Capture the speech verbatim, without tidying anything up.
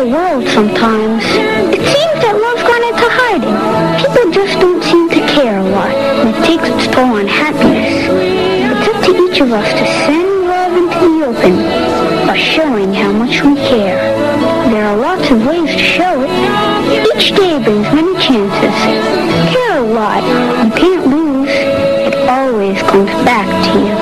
the world sometimes, it seems that love's gone into hiding. People just don't seem to care a lot, and it takes its toll on happiness. It's up to each of us to send love into the open by showing how much we care. There are lots of ways to show it. Each day brings many chances. Care a lot. You can't lose. It always comes back to you.